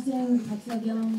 학생 박사경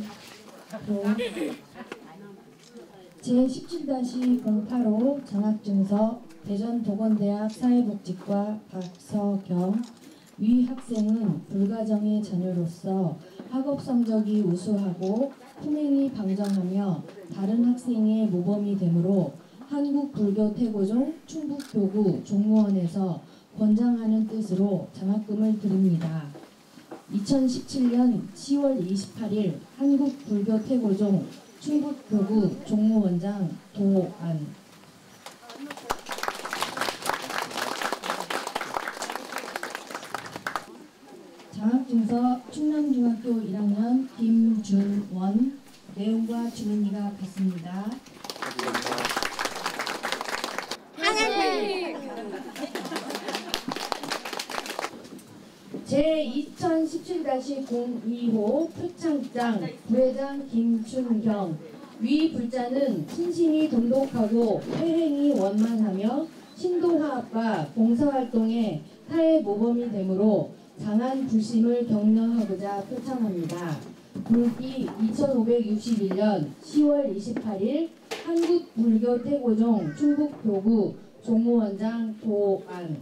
제17-08호 장학증서 대전도건대학 사회복지과 박서경. 위 학생은 불가정의 자녀로서 학업 성적이 우수하고 품행이 방정하며 다른 학생의 모범이 되므로 한국불교태고종 충북교구 종무원에서 권장하는 뜻으로 장학금을 드립니다. 2017년 10월 28일 한국불교태고종 충북교구 종무원장 도안. 장학증서 충남중학교 1학년 김준원. 내용과 주문이가 같습니다. 제2017-02호 표창장 부회장 김춘경. 위 불자는 신심이 돈독하고 회행이 원만하며 신도화합과 봉사활동에 타의 모범이 되므로 장한 불심을 격려하고자 표창합니다. 불기 2561년 10월 28일 한국불교태고종 충북교구 종무원장 도안.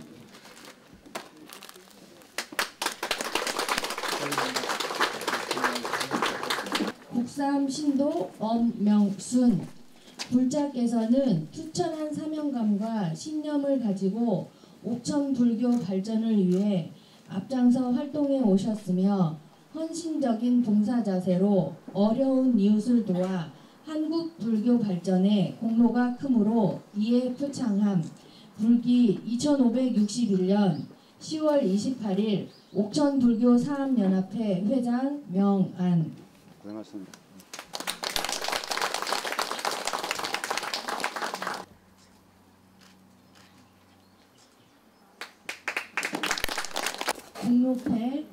국삼 신도 엄명순. 불자께서는 투철한 사명감과 신념을 가지고 옥천 불교 발전을 위해 앞장서 활동해 오셨으며 헌신적인 봉사 자세로 어려운 이웃을 도와 한국 불교 발전에 공로가 크므로 이에 표창함. 불기 2561년 10월 28일 옥천 불교 사암연합회 회장 명안. 고생하셨습니다. 공로패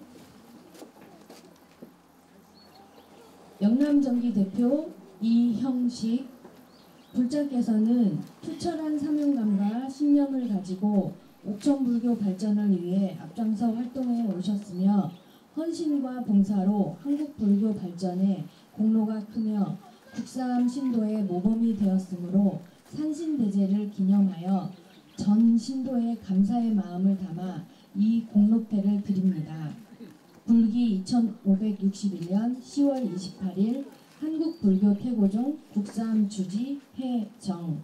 영남정기 대표 이형식. 불자께서는 투철한 사명감과 신념을 가지고 옥천불교 발전을 위해 앞장서 활동해 오셨으며 헌신과 봉사로 한국불교 발전에 공로가 크며 국삼 신도의 모범이 되었으므로 산신대제를 기념하여 전 신도의 감사의 마음을 담아 이 공로패를 드립니다. 불기 2561년 10월 28일 한국불교태고종 국삼 주지 해정.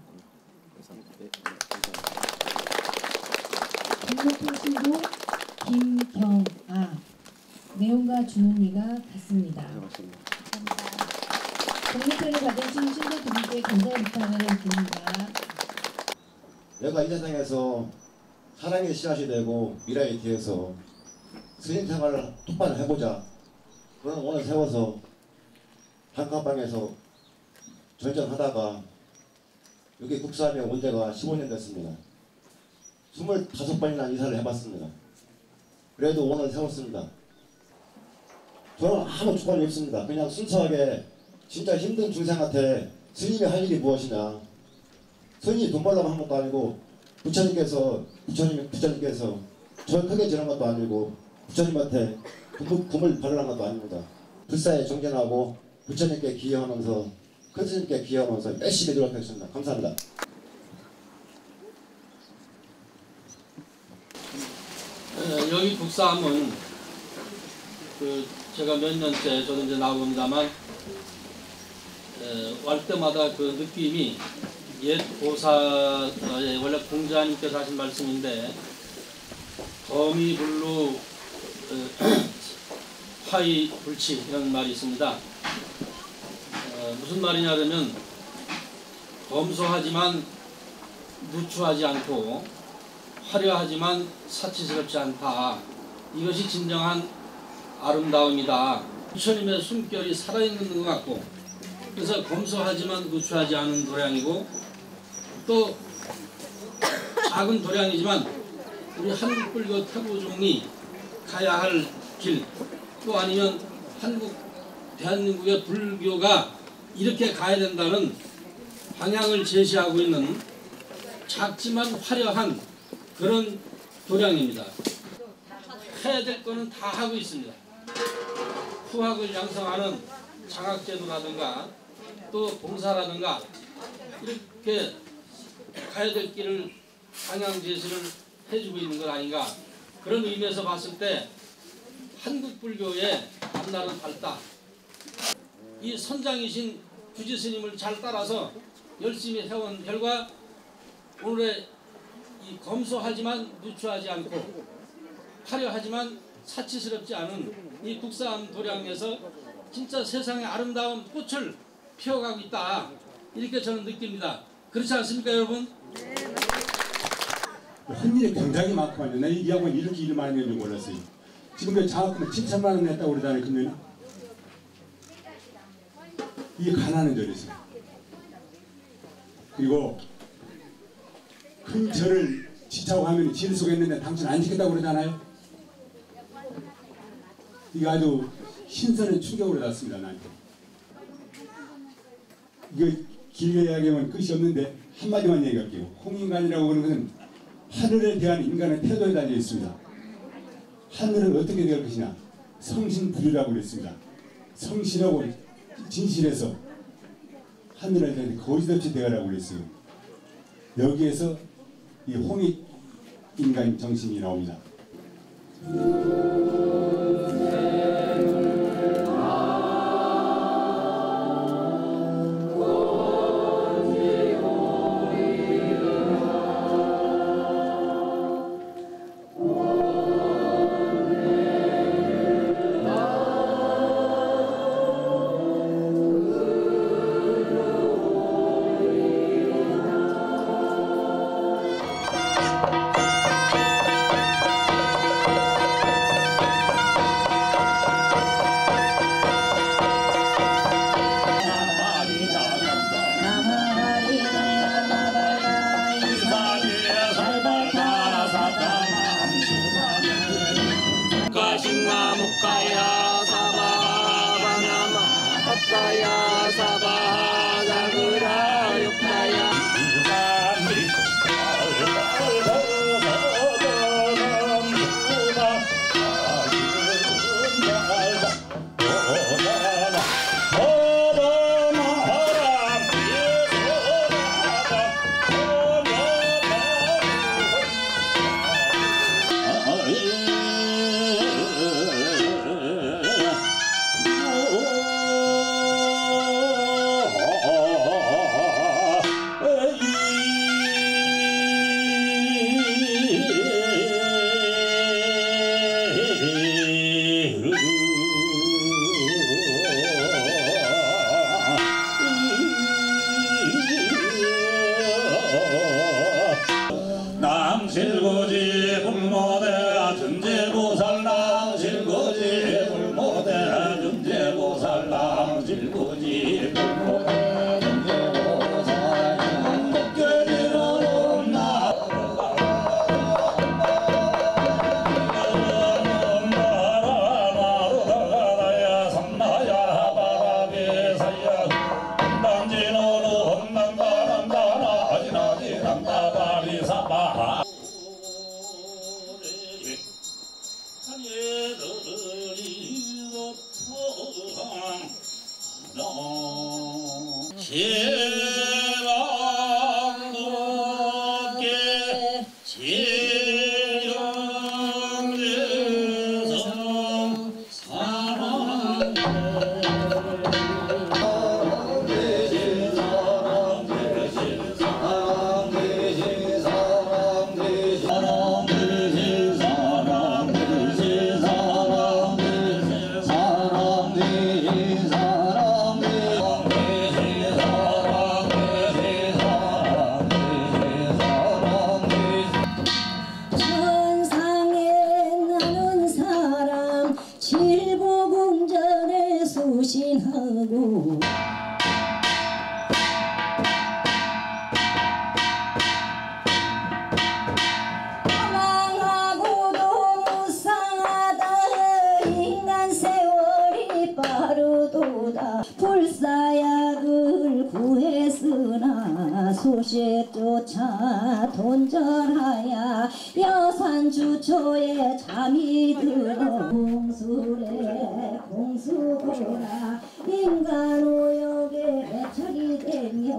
공로패 신도 김경아. 내용과 주문이가 같습니다. 공로패를 받으신 신도분께 감사의 부탁을 드립니다. 내가 이 세상에서 사랑의 씨앗이 되고 미래에 대해서 스님 생활을 똑바로 해보자. 그런 오늘 세워서 한가방에서 전전하다가 여기 국사함에 온 지가 15년 됐습니다. 25번이나 이사를 해봤습니다. 그래도 오늘 세웠습니다. 저는 아무 조건이 없습니다. 그냥 순수하게 진짜 힘든 중생한테 스님이 할 일이 무엇이냐. 스님이 돈 벌려고 한 것도 아니고 부처님께서 저 크게 지는 것도 아니고 부처님한테 금을 발라는 것도 아닙니다. 불사에 정진하고 부처님께 기여하면서 큰 스님께 기여하면서 열심히 노력하겠습니다. 감사합니다. 여기 국사함은 제가 몇 년째 저도 이제 나옵니다만 올 때마다 그 느낌이 옛 보사의 원래 공자님께서 하신 말씀인데 거미불루 화이불치 이런 말이 있습니다. 무슨 말이냐 하면 검소하지만 누추하지 않고 화려하지만 사치스럽지 않다. 이것이 진정한 아름다움이다. 부처님의 숨결이 살아있는 것 같고 그래서 검소하지만 누추하지 않은 도량이고 또 작은 도량이지만 우리 한국불교 태고종이 가야 할 길 또 아니면 대한민국의 불교가 이렇게 가야 된다는 방향을 제시하고 있는 작지만 화려한 그런 도량입니다. 해야 될 거는 다 하고 있습니다. 후학을 양성하는 장학제도라든가 또 봉사라든가 이렇게 가야 될 길을 방향 제시를 해주고 있는 것 아닌가. 그런 의미에서 봤을 때 한국 불교의 앞날은 밝다. 이 선장이신 규지 스님을 잘 따라서 열심히 해온 결과 오늘의 이 검소하지만 누추하지 않고 화려하지만 사치스럽지 않은 이 국산 도량에서 진짜 세상의 아름다운 꽃을 피워가고 있다. 이렇게 저는 느낍니다. 그렇지 않습니까, 여러분? 헌일이 굉장히 많구만요. 나 이 학원 이렇게 일 많이 내는 줄 몰랐어요. 지금 장학금을 7천만 원 냈다고 그러잖아요, 금년에. 이게 가난한 절이었어요. 그리고 큰 절을 지차고 하면 질 속에 있는데 당신 안 지켰다고 그러잖아요. 이게 아주 신선한 충격을 받았습니다, 나한테. 이거 길게 이야기하면 끝이 없는데 한마디만 얘기할게요. 홍인간이라고 그러는 것은 하늘에 대한 인간의 태도에 달려 있습니다. 하늘은 어떻게 될 것이냐? 성신부류라고 그랬습니다. 성실하고 진실해서 하늘에 대한 거짓없이 대하라고 그랬어요. 여기에서 이 홍익인간 정신이 나옵니다. 무카야 사바바나마 핫타야 사바자그라 육타야 남실고지 불모대 준제보살 남실고지 불모대 준제보살 남실고지 불모대 준제보살 목결이로는 나라나루다가다야 삼나야 바라비사야 단지노루 험난다란다라 아지나지난다바리사바 제방도께 제정대성 수신하고 망하고도 무상하다 인간 세월이 빠르도다 불사약을 구했으나 수십 쫓아 돈절하야 여산주초에 잠이 들어 공수래 공수고라 인간 오역에 애착이 되며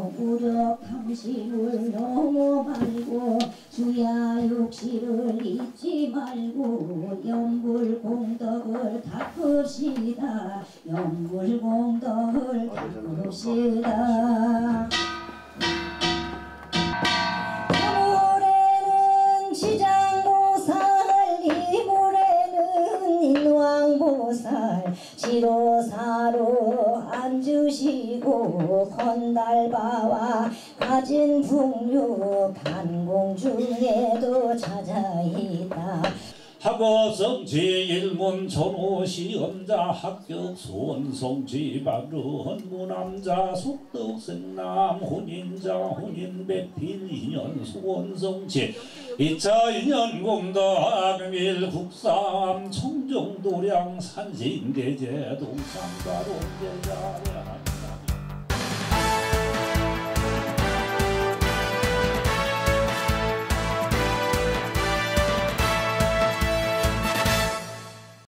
무력함심을 너무 말고 주야 욕실을 잊지 말고 영불공덕을 닦읍시다. 영불공덕을 닦읍시다. 이물에는 지장보살 이물에는 인왕보살 지로사로 앉으시고 건달바와 가진 풍류 간공 중에도 찾아있다. 학어성 제1문 전호시험자 합격 수원성지 바르헌 무남자 속덕생남 혼인자 혼인배필 인연 수원성지 2차 인연 공덕학일 국삼 청정도량 산신대제 동상가로 대자량